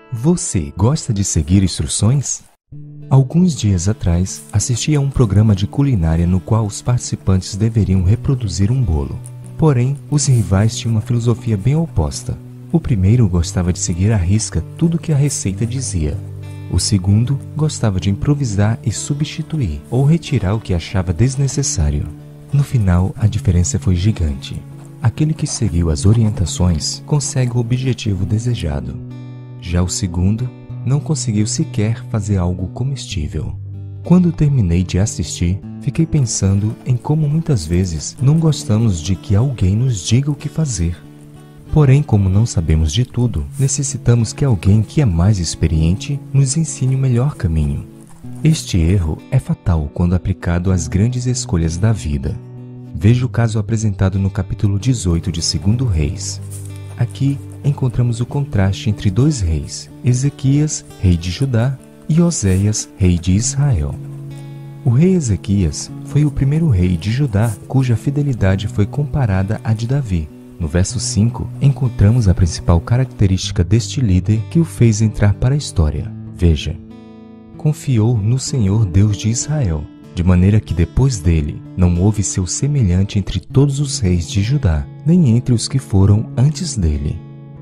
Você gosta de seguir instruções? Alguns dias atrás, assisti a um programa de culinária no qual os participantes deveriam reproduzir um bolo. Porém, os rivais tinham uma filosofia bem oposta. O primeiro gostava de seguir à risca tudo que a receita dizia. O segundo gostava de improvisar e substituir ou retirar o que achava desnecessário. No final, a diferença foi gigante. Aquele que seguiu as orientações consegue o objetivo desejado. Já o segundo não conseguiu sequer fazer algo comestível. Quando terminei de assistir, fiquei pensando em como muitas vezes não gostamos de que alguém nos diga o que fazer. Porém, como não sabemos de tudo, necessitamos que alguém que é mais experiente nos ensine o melhor caminho. Este erro é fatal quando aplicado às grandes escolhas da vida. Veja o caso apresentado no capítulo 18 de 2 Reis. Aqui encontramos o contraste entre dois reis, Ezequias, rei de Judá, e Oséias, rei de Israel. O rei Ezequias foi o primeiro rei de Judá cuja fidelidade foi comparada à de Davi. No verso 5, encontramos a principal característica deste líder que o fez entrar para a história. Veja: confiou no Senhor Deus de Israel, de maneira que depois dele não houve seu semelhante entre todos os reis de Judá, nem entre os que foram antes dele.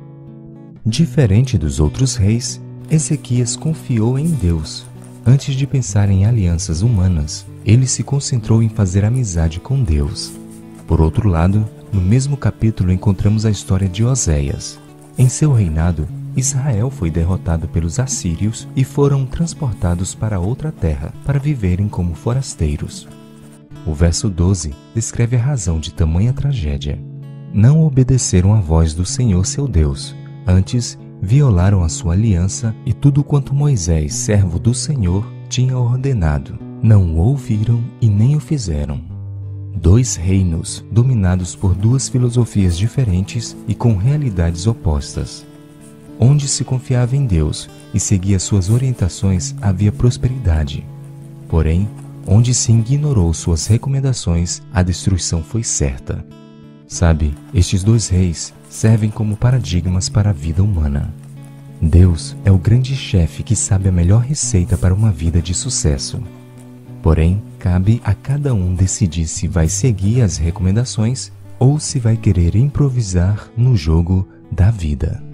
Diferente dos outros reis, Ezequias confiou em Deus. Antes de pensar em alianças humanas, ele se concentrou em fazer amizade com Deus. Por outro lado, no mesmo capítulo encontramos a história de Oséias. Em seu reinado, Israel foi derrotado pelos assírios e foram transportados para outra terra para viverem como forasteiros. O verso 12 descreve a razão de tamanha tragédia. Não obedeceram à voz do Senhor seu Deus, antes violaram a sua aliança e tudo quanto Moisés, servo do Senhor, tinha ordenado. Não o ouviram e nem o fizeram. Dois reinos dominados por duas filosofias diferentes e com realidades opostas. Onde se confiava em Deus e seguia suas orientações, havia prosperidade. Porém, onde se ignorou suas recomendações, a destruição foi certa. Sabe, estes dois reis servem como paradigmas para a vida humana. Deus é o grande chefe que sabe a melhor receita para uma vida de sucesso. Porém, cabe a cada um decidir se vai seguir as recomendações ou se vai querer improvisar no jogo da vida.